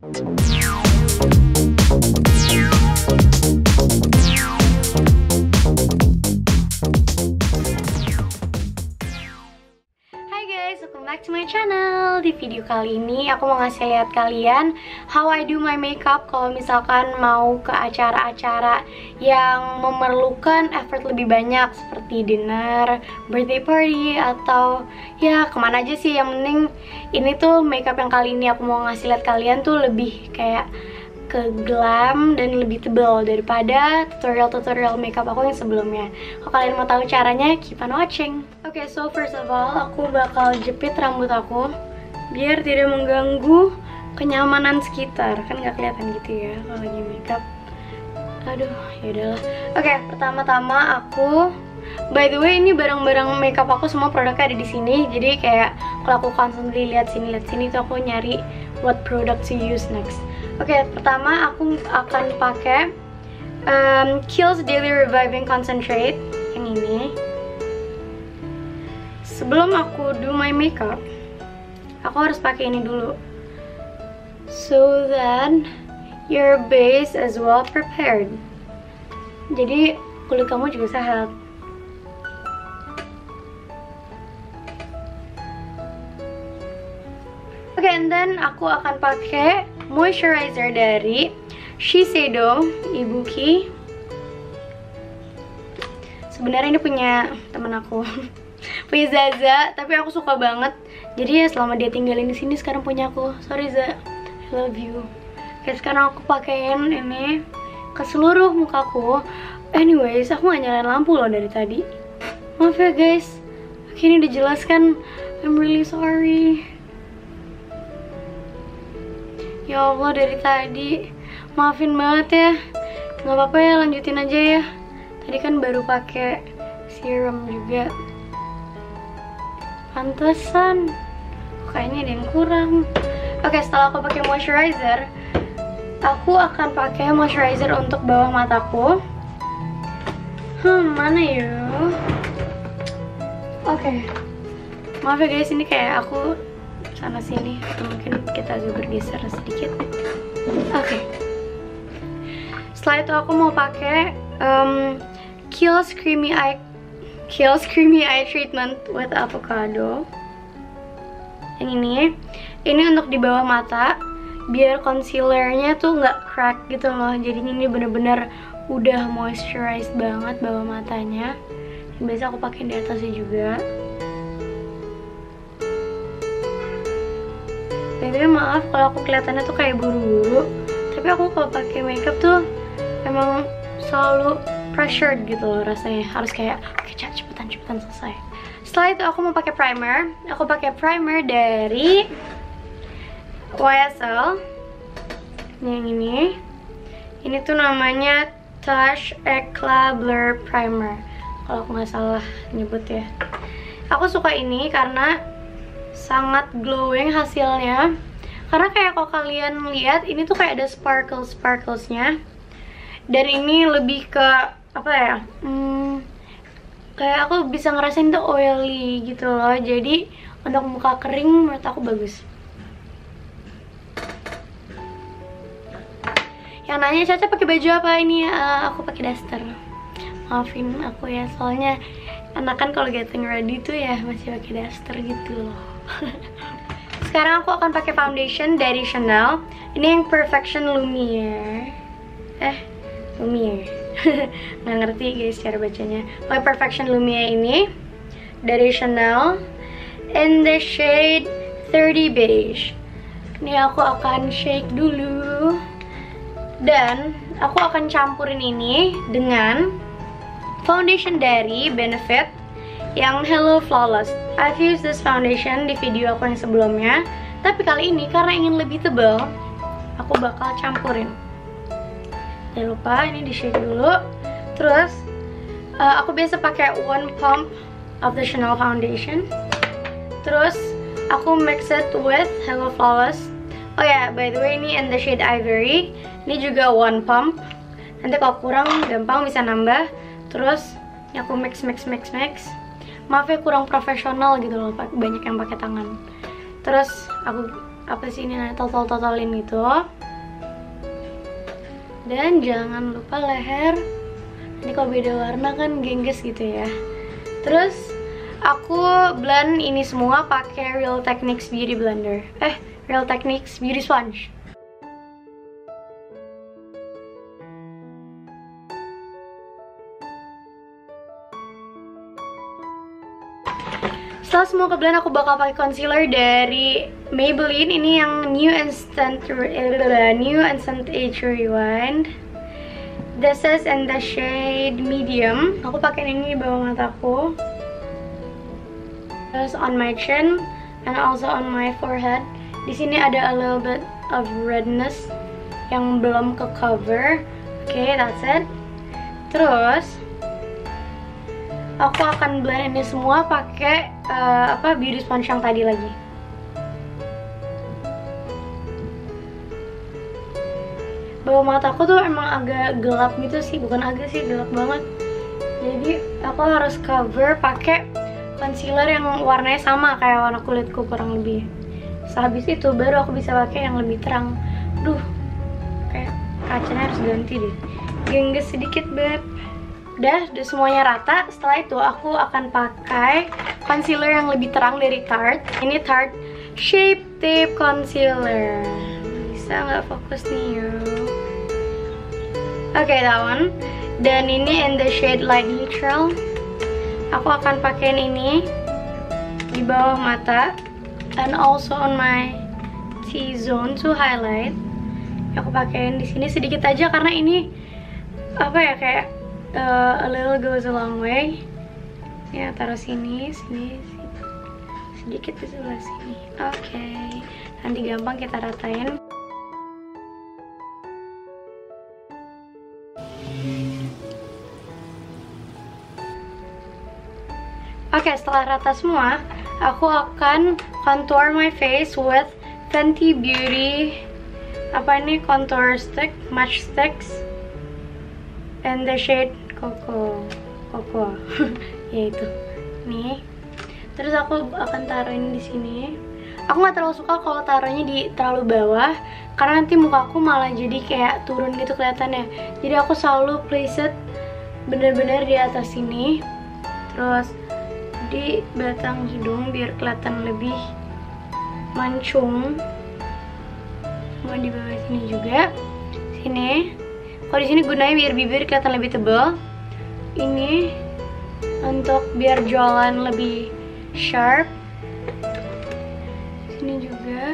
Hai guys, welcome back to my channel. Di video kali ini aku mau ngasih lihat kalian how I do my makeup kalau misalkan mau ke acara-acara yang memerlukan effort lebih banyak seperti dinner, birthday party, atau ya kemana aja sih. Yang penting ini tuh makeup yang kali ini aku mau ngasih lihat kalian tuh lebih kayak ke glam dan lebih tebal daripada tutorial makeup aku yang sebelumnya. Kalau kalian mau tahu caranya, keep on watching. Oke, so first of all, aku bakal jepit rambut aku biar tidak mengganggu kenyamanan sekitar. Kan nggak kelihatan gitu ya kalau lagi makeup. Aduh, yaudahlah. Oke, pertama-tama aku, by the way, ini barang-barang makeup aku semua produknya ada di sini. Jadi kayak kalau aku constantly lihat sini tuh aku nyari what product to use next. Oke, pertama aku akan pakai Kiehl's Daily Reviving Concentrate yang ini. Sebelum aku do my makeup, aku harus pakai ini dulu, so that your base is well prepared. Jadi kulit kamu juga sehat. Oke, and then aku akan pakai moisturizer dari Shiseido Ibuki. Sebenarnya ini punya temen aku, punya Zaza, tapi aku suka banget. Jadi ya selama dia tinggalin di sini sekarang punya aku. Sorry Za, I love you. Oke, sekarang aku pakein ini ke seluruh mukaku. Anyways, aku gak nyalain lampu loh dari tadi. Maaf ya guys. Oke, ini dijelaskan. I'm really sorry. Ya Allah, dari tadi maafin banget ya. Nggak apa-apa ya, lanjutin aja ya. Tadi kan baru pakai serum juga. Pantesan kayaknya ada yang kurang. Oke, setelah aku pakai moisturizer, aku akan pakai moisturizer untuk bawah mataku. Mana ya? Oke, maaf ya guys, ini kayak aku sana sini, atau mungkin kita agak bergeser sedikit. Oke. Setelah itu aku mau pakai Kiehl's Creamy Eye Treatment with Avocado. Yang ini untuk di bawah mata, biar concealernya tuh nggak crack gitu loh. Jadi ini bener-bener udah moisturized banget bawah matanya. Yang biasa aku pakai di atasnya juga. Jadi maaf kalau aku kelihatannya tuh kayak buru-buru, tapi aku kalau pakai makeup tuh emang selalu pressured gitu loh rasanya. Harus kayak oke, cepetan selesai. Setelah itu aku mau pakai primer. Aku pakai primer dari YSL. Yang ini. Ini tuh namanya Touch Eclat Blur Primer. Kalau aku nggak salah nyebut ya. Aku suka ini karena sangat glowing hasilnya. Karena kayak kalau kalian lihat, ini tuh kayak ada sparklesnya. Dan ini lebih ke apa ya? Kayak aku bisa ngerasain tuh oily gitu loh. Jadi untuk muka kering menurut aku bagus. Yang nanya Caca pakai baju apa ini? Aku pakai daster. Maafin aku ya, soalnya anak kan kalau getting ready tuh ya masih pakai daster gitu loh. Sekarang aku akan pakai foundation dari Chanel. Ini yang Perfection Lumiere. Lumiere. Nggak ngerti guys cara bacanya. Pakai Perfection Lumiere ini dari Chanel in the shade 30 Beige. Ini aku akan shake dulu. Dan aku akan campurin ini dengan foundation dari Benefit yang Hello Flawless. I've used this foundation di video aku yang sebelumnya, tapi kali ini karena ingin lebih tebal, aku bakal campurin. Jangan lupa ini di shake dulu. Terus aku biasa pakai one pump of the Chanel foundation. Terus aku mix it with Hello Flawless. Oh ya, by the way ini in the shade Ivory. Ini juga one pump. Nanti kalau kurang gampang bisa nambah. Terus ini aku mix. Maaf ya kurang profesional gitu loh, banyak yang pakai tangan. Terus aku apa sih ini, totalin gitu. Dan jangan lupa leher, ini kalau beda warna kan gengges gitu ya. Terus aku blend ini semua pakai Real Techniques Beauty Blender, Real Techniques Beauty Sponge. Setelah semua ke blend, aku bakal pakai concealer dari Maybelline. Ini yang New Instant Age Rewind. This is in the shade medium. Aku pakai ini di bawah mataku, terus on my chin and also on my forehead. Di sini ada a little bit of redness yang belum ke cover. Okay, that's it. Terus aku akan blend ini semua pakai beauty sponge yang tadi lagi. Bawah mataku tuh emang agak gelap gitu sih, bukan agak sih, gelap banget. Jadi aku harus cover pakai concealer yang warnanya sama kayak warna kulitku kurang lebih. Sehabis itu baru aku bisa pakai yang lebih terang. Duh, kayak kacanya harus ganti deh, gengges sedikit beb. Udah semuanya rata. Setelah itu aku akan pakai concealer yang lebih terang dari Tarte. Ini Tarte Shape Tape Concealer. Bisa nggak fokus nih yuk? Oke, that one. Dan ini in the shade Light Neutral. Aku akan pakai ini di bawah mata and also on my T-zone to highlight. Aku pakein di sini sedikit aja karena ini apa ya, kayak a little goes a long way. Ya, taruh sini, sedikit di sebelah sini. Oke, nanti gampang kita ratain. Oke, setelah rata semua, aku akan contour my face with Fenty Beauty contour stick, match sticks, and the shade Cocoa. Yaitu nih. Terus aku akan taruhin di sini. Aku nggak terlalu suka kalau taruhnya di terlalu bawah, karena nanti mukaku malah jadi kayak turun gitu kelihatannya. Jadi aku selalu place it bener-bener di atas sini, terus di batang hidung biar kelihatan lebih mancung. Mau di bawah sini juga. Sini. Kalau di sini gunanya biar bibir kelihatan lebih tebal. Ini untuk biar jawline lebih sharp. Sini juga.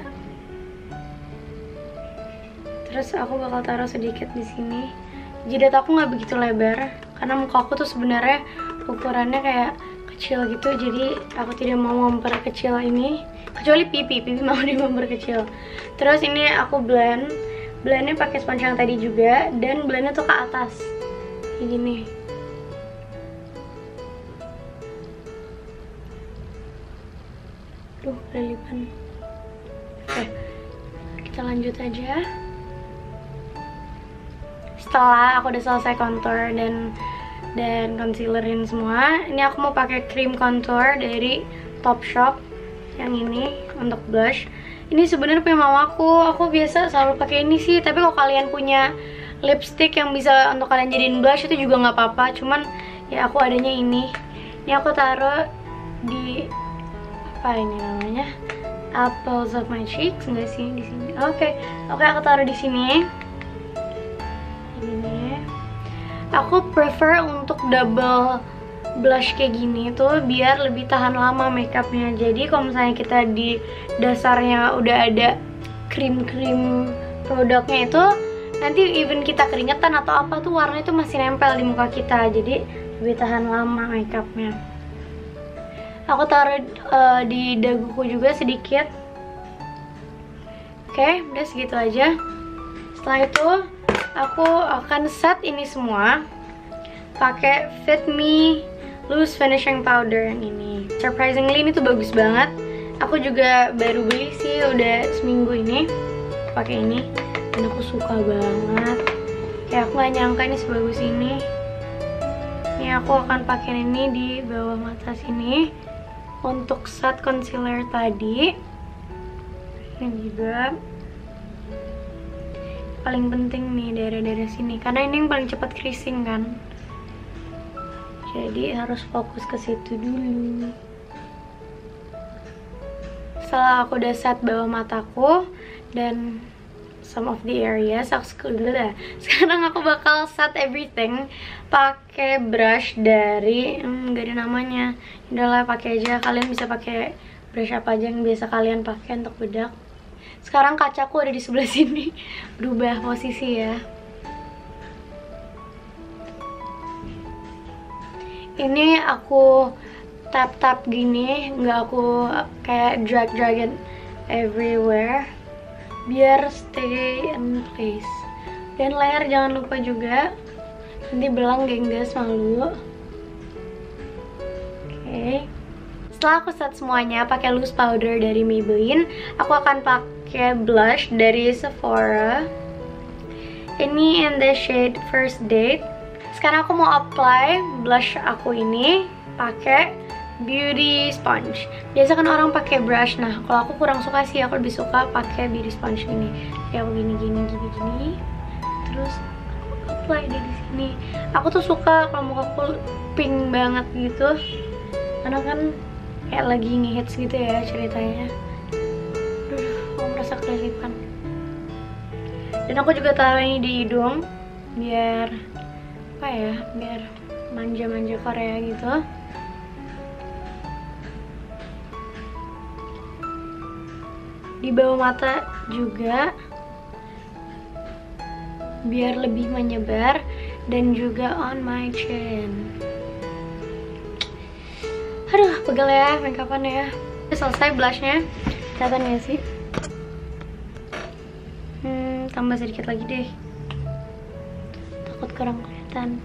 Terus aku bakal taruh sedikit di sini. Jidat aku nggak begitu lebar karena muka aku tuh sebenarnya ukurannya kayak kecil gitu. Jadi aku tidak mau memperkecil ini. Kecuali pipi mau memperkecil. Terus ini aku blendnya pakai sponge yang tadi juga, dan blendnya tuh ke atas kayak gini. Duh, kelilipan. Oke, kita lanjut aja. Setelah aku udah selesai contour dan concealerin semua, ini aku mau pakai cream contour dari Topshop yang ini untuk blush. Ini sebenarnya punya mamaku. Aku biasa selalu pakai ini sih, tapi kalau kalian punya lipstick yang bisa untuk kalian jadiin blush itu juga nggak apa-apa. Cuman ya aku adanya ini. Ini aku taruh di apa ini namanya? Apples of my cheeks, enggak sih di sini. Oke, aku taruh di sini. Ini. Aku prefer untuk double blush kayak gini tuh biar lebih tahan lama makeupnya. Jadi kalau misalnya kita di dasarnya udah ada krim produknya itu, nanti even kita keringetan atau apa tuh warna itu masih nempel di muka kita, jadi lebih tahan lama makeupnya. Aku taruh di daguku juga sedikit. Oke, udah segitu aja. Setelah itu aku akan set ini semua pakai Fit Me Loose Finishing Powder yang ini. Surprisingly ini tuh bagus banget. Aku juga baru beli sih, udah seminggu ini pakai ini, dan aku suka banget. Kayak aku gak nyangka ini sebagus ini. Ini aku akan pakai ini di bawah mata sini untuk set concealer tadi. Ini juga paling penting nih daerah-daerah sini, karena ini yang paling cepat creasing kan. Jadi harus fokus ke situ dulu. Setelah aku udah set bawah mataku dan some of the areas, sekarang aku bakal set everything pakai brush dari nggak ada namanya. Udahlah, pakai aja. Kalian bisa pakai brush apa aja yang biasa kalian pakai untuk bedak. Sekarang kacaku ada di sebelah sini. Berubah posisi ya. Ini aku tap gini, nggak aku kayak drag it everywhere, biar stay in place. Dan layer jangan lupa juga, nanti belang genggas malu. Oke. Setelah aku set semuanya pakai loose powder dari Maybelline, aku akan pakai blush dari Sephora. Ini in the shade First Date. Sekarang aku mau apply blush aku ini pakai beauty sponge. Biasa kan orang pakai brush. Nah, kalau aku kurang suka sih, aku lebih suka pakai beauty sponge ini. Kayak gini. Terus aku apply dari sini. Aku tuh suka kalau muka aku pink banget gitu. Karena kan kayak lagi ngehits gitu ya ceritanya. Aku merasa kelilipan. Dan aku juga taruh ini di hidung biar apa ya, biar manja-manja Korea gitu. Di bawah mata juga biar lebih menyebar, dan juga on my chin. Aduh, pegel ya makeupan ya. Udah selesai blushnya. Kelihatan gak sih? Tambah sedikit lagi deh. Takut kurang kelihatan.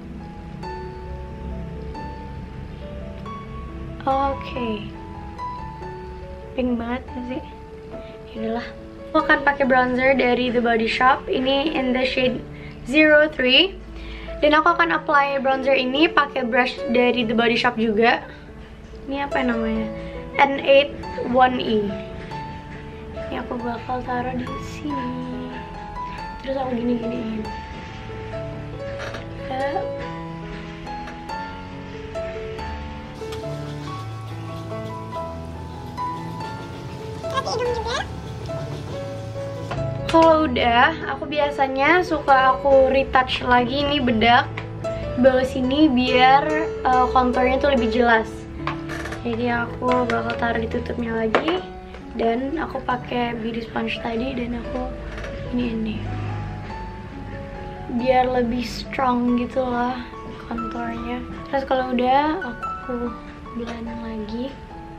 Oke. Pink banget gak sih? Yaudahlah. Aku akan pakai bronzer dari The Body Shop. Ini in the shade 03. Dan aku akan apply bronzer ini pakai brush dari The Body Shop juga. Ini apa namanya? N81E. Ini aku bakal taruh di sini. Terus aku gini-giniin. Kalau udah, aku biasanya suka aku retouch lagi ini bedak di bawah sini biar konturnya tuh lebih jelas. Jadi aku bakal taruh ditutupnya lagi, dan aku pakai beauty sponge tadi, dan aku ini biar lebih strong gitu lah konturnya. Terus kalau udah, aku blend lagi.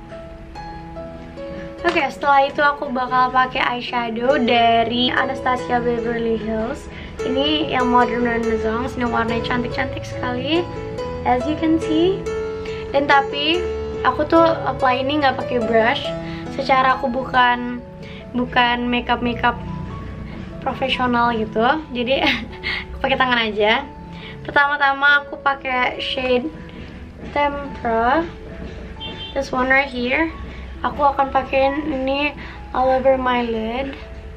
Oke, setelah itu aku bakal pakai eyeshadow dari Anastasia Beverly Hills. Ini yang Modern Renaissance. Ini warnanya cantik-cantik sekali, as you can see. Dan tapi aku tuh apply ini nggak pakai brush. Secara aku bukan makeup profesional gitu. Jadi aku pakai tangan aja. Pertama-tama aku pakai shade Tempera. This one right here. Aku akan pakein ini all over my lid.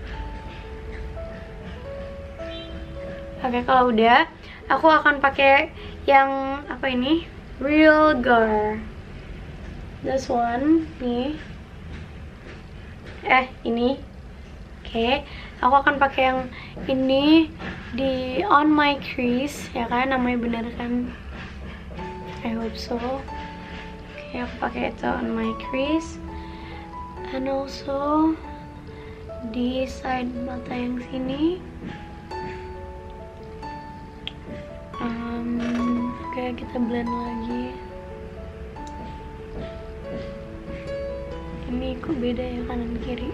Oke, kalau udah, aku akan pakai yang apa ini? Real Gar. This one nih. Ini. Oke, aku akan pakai yang ini di on my crease, ya kan? Namanya bener kan? I hope so. Oke, aku pakai itu on my crease. And also di side mata yang sini. Oke, kita blend lagi. Ini kok beda ya kanan kiri.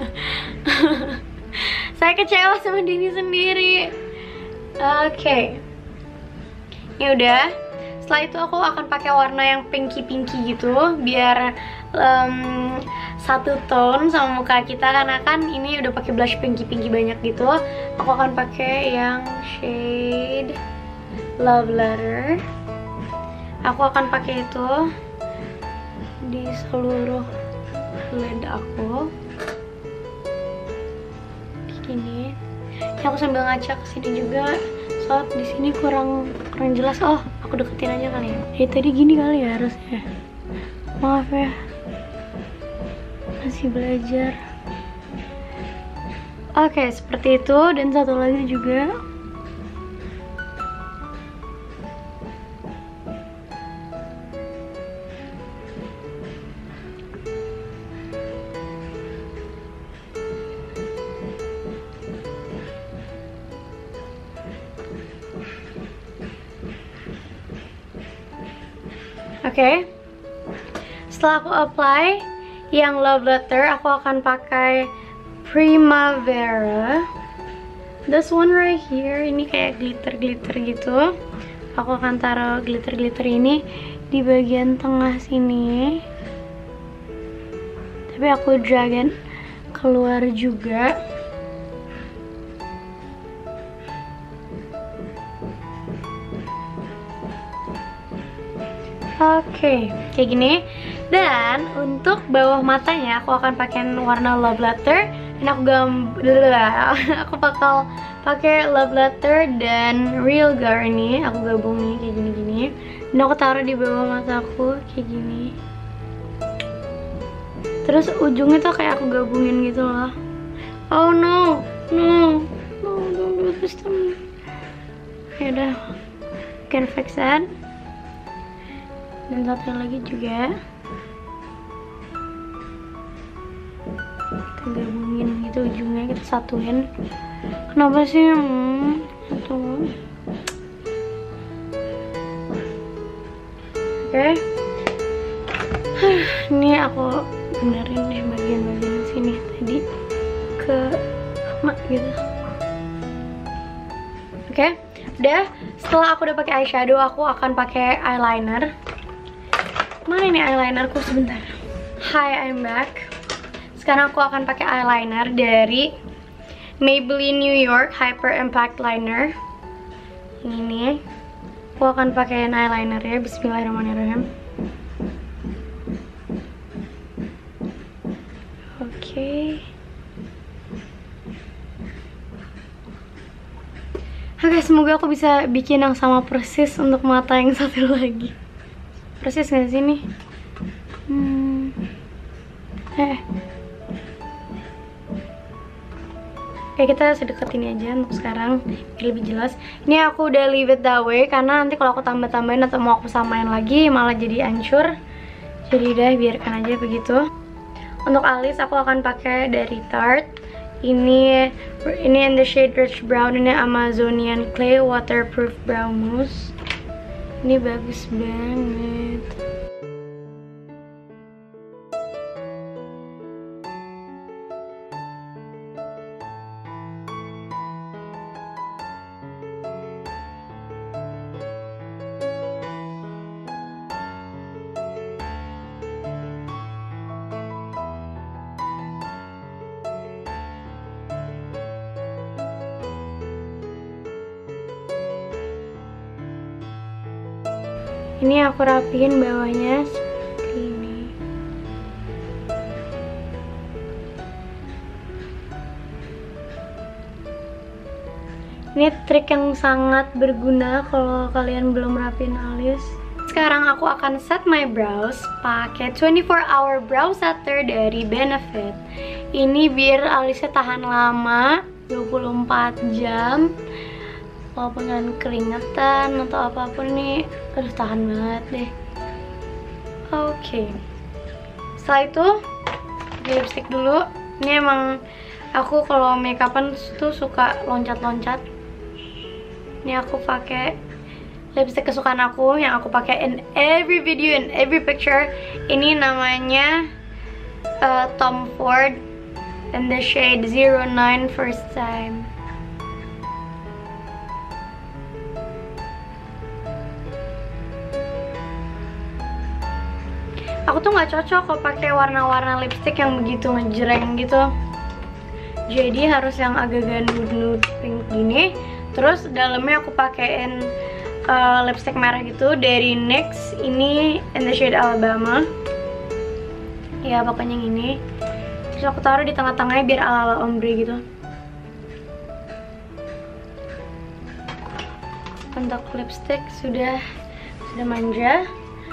Saya kecewa sama diri sendiri. Oke. Ini udah. Setelah itu aku akan pakai warna yang pinky-pinky gitu, biar satu tone sama muka kita, karena kan ini udah pakai blush pinky-pinky banyak gitu. Aku akan pakai yang shade Love Letter. Aku akan pakai itu di seluruh lid aku. Aku sambil ngaca ke sini juga. Soalnya di sini kurang jelas. Oh, aku deketin aja kali ya. Tadi gini kali ya harusnya. Maaf ya. Masih belajar. Oke, seperti itu. Dan satu lagi juga. Oke. Setelah aku apply yang love letter, aku akan pakai Primavera. This one right here, ini kayak glitter gitu. Aku akan taruh glitter ini di bagian tengah sini. Tapi aku dragin keluar juga. Oke, kayak gini. Dan untuk bawah matanya aku akan pakai warna love letter. Dan aku bakal pakai love letter dan real Garni. Aku gabungin kayak gini. Dan aku taruh di bawah mataku kayak gini. Terus ujungnya tuh kayak aku gabungin gitu loh. Oh no, don't do this to me. Yaudah, can fix that. Dan satu lagi juga kita gabungin gitu ujungnya, kita satuin. Kenapa sih? Satu. Oke. Ini aku benerin deh bagian-bagian sini tadi ke lama gitu. Oke, udah. Setelah aku udah pakai eyeshadow, aku akan pakai eyeliner. Mana ini eyelinerku? Sebentar. Hi, I'm back. Sekarang aku akan pakai eyeliner dari Maybelline New York Hyper Impact Liner. Ini nih. Aku akan pakai eyeliner ya. Bismillahirrahmanirrahim. Oke. Oke, semoga aku bisa bikin yang sama persis untuk mata yang satu lagi. Persis nggak sih nih? Oke, kita sedekat ini aja untuk sekarang biar lebih jelas. Ini aku udah leave it that way karena nanti kalau aku tambah-tambahin atau mau aku samain lagi malah jadi hancur. Jadi udah biarkan aja begitu. Untuk alis aku akan pakai dari Tarte. Ini in the shade Rich Brown. Ini Amazonian Clay Waterproof Brow Mousse. Ini bagus banget. Ini aku rapihin bawahnya seperti ini. Ini trik yang sangat berguna kalau kalian belum rapiin alis. Sekarang aku akan set my brows pakai 24 Hour Brow Setter dari Benefit. Ini biar alisnya tahan lama, 24 jam. Walaupun kalian keringetan atau apapun nih, tahan banget deh. Oke. Setelah itu, lipstick dulu. Ini emang aku kalau makeupan tuh suka loncat-loncat. Ini aku pakai lipstick kesukaan aku yang aku pakai in every video, in every picture. Ini namanya Tom Ford in the shade 09 First Time. Aku tuh nggak cocok kalau pakai warna-warna lipstick yang begitu ngejreng gitu. Jadi harus yang agak-agak nude pink gini. Terus dalamnya aku pakein lipstick merah gitu dari NYX. Ini in the shade Alabama. Ya pokoknya yang ini. Terus aku taruh di tengah-tengahnya biar ala-ala ombre gitu. Untuk lipstick sudah manja.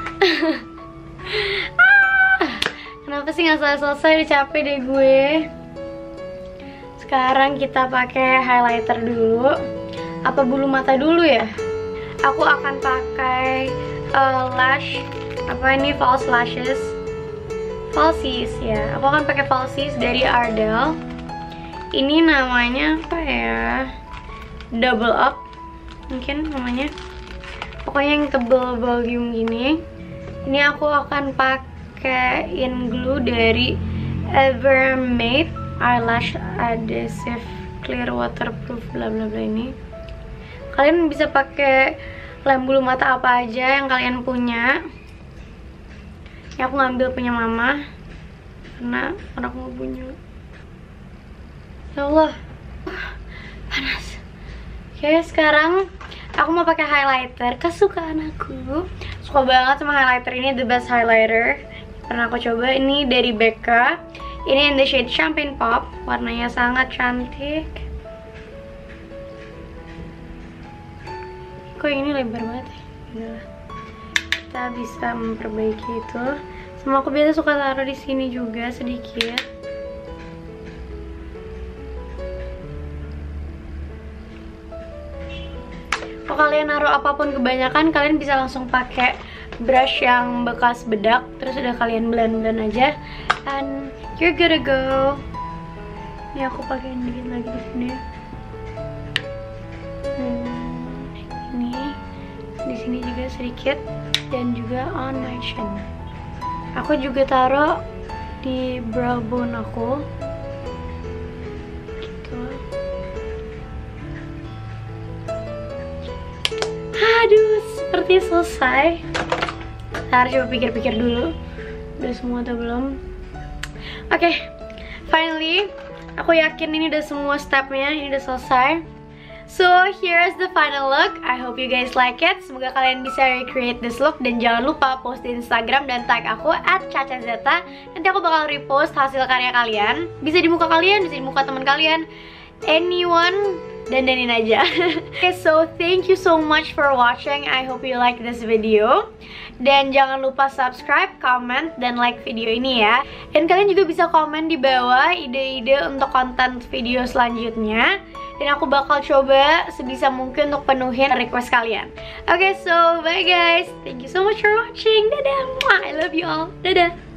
Kenapa sih nggak selesai? Udah capek deh gue. Sekarang kita pakai highlighter dulu. Apa bulu mata dulu ya? Aku akan pakai lash, false lashes, falsies ya. Aku akan pakai falsies dari Ardell. Ini namanya apa ya? Double up mungkin namanya. Pokoknya yang tebel volume gini. Ini aku akan pakaiin glue dari Evermade Eyelash Adhesive Clear Waterproof bla bla bla ini. Kalian bisa pakai lem bulu mata apa aja yang kalian punya. Ini aku ngambil punya mama karena aku nggak punya. Ya Allah, panas. Oke, sekarang aku mau pakai highlighter kesukaan aku. Suka banget sama highlighter ini, the best highlighter pernah aku coba. Ini dari Becca. Ini in the shade Champagne Pop. Warnanya sangat cantik. Kok ini lebar banget ya? Udah. Kita bisa memperbaiki itu. Sama aku biasa suka taruh di sini juga sedikit. Kalau kalian naruh apapun kebanyakan, kalian bisa langsung pakai brush yang bekas bedak, terus udah kalian blend aja, and you're good to go. Ini aku pakein dikit lagi di sini. Ini di sini juga sedikit, dan juga on my chin. Aku juga taruh di brow bone aku. Aduh, seperti selesai. Ntar coba pikir-pikir dulu udah semua atau belum. Oke, finally aku yakin ini udah semua stepnya, ini udah selesai. So here's the final look. I hope you guys like it. Semoga kalian bisa recreate this look. Dan jangan lupa post di Instagram dan tag aku @cacazeta. Nanti aku bakal repost hasil karya kalian. Bisa di muka kalian, bisa di muka teman kalian, anyone. Dandanin aja. Okay, so thank you so much for watching. I hope you like this video. Dan jangan lupa subscribe, comment, dan like video ini ya. Dan kalian juga bisa komen di bawah ide-ide untuk konten video selanjutnya. Dan aku bakal coba sebisa mungkin untuk penuhin request kalian. Okay, so bye guys. Thank you so much for watching. Dadah. I love you all. Dadah.